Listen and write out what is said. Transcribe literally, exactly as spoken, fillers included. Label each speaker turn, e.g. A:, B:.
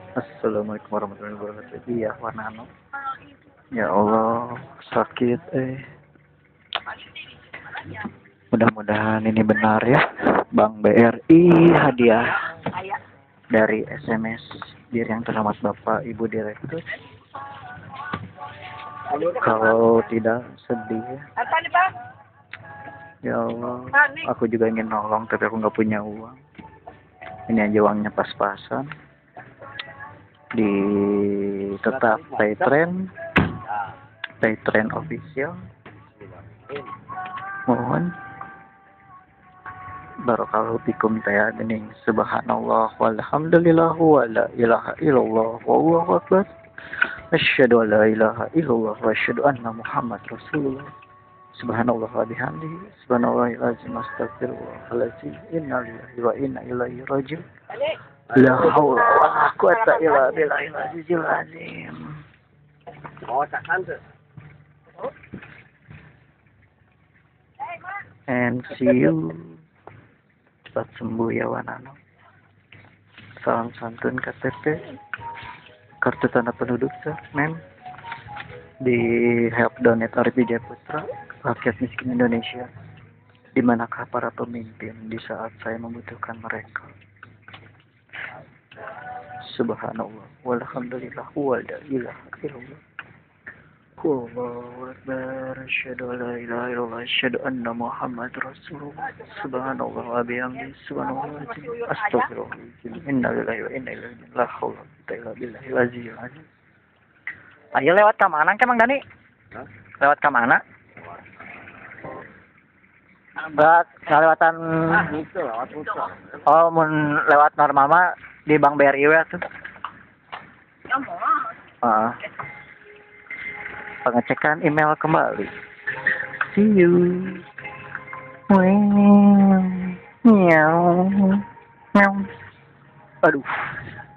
A: Assalamualaikum warahmatullahi wabarakatuh. Iya, Wanano. Ya Allah, sakit eh. Mudah-mudahan ini benar ya. Bank B R I hadiah dari S M S Dir yang terhormat Bapak Ibu Direktur. Kalau tidak sedih ya. Ya Allah, aku juga ingin nolong tapi aku nggak punya uang. Ini aja uangnya pas-pasan. Di tetap Paytrend, Paytrend official. Mohon barakallahu fikum ya gening. Subhanallah walhamdulillah wa la ilaha illallah wallahu akbar. Asyhadu an la ilaha illallah wa asyhadu anna Muhammad Rasulullah. Subhanallah wa bihamdihi subhanallahil azim astaghfirullahalazim inna lillahi wa inna ilaihi raji'un. La haula wa la quwata illa billahil azizil azim.
B: Oh, tak santai.
A: And see you. Cepat sembuh ya Wanano. Salam santun K T P, kartu tanda penduduk sir, mem. Di Help Donate Arif Widya Putra, rakyat miskin Indonesia. Di manakah para pemimpin di saat saya membutuhkan mereka? Subhanallah, walhamdulillah, wa la ilaha illallah. Allahu Akbar, asyhadu an la ilaha illallah, asyhadu anna Muhammad Rasulullah. Subhanallah wa bihamdihi, subhanallah, astaghfirullahaladzim, inna lillahi wa inna ilaihi raji'un, la haula wa la quwwata illa billahil azizil azim. Ayo lewat ke mana ke Mang Dani? Hah? Lewat ke mana? Lewat lewatan
B: Ah, itu lewat putar.
A: oh mun lewat normal mah di Bank B R I we tuh.
B: Ya mau.
A: Heeh. Pengecekan email kembali. See you. Meow. Meow. Aduh.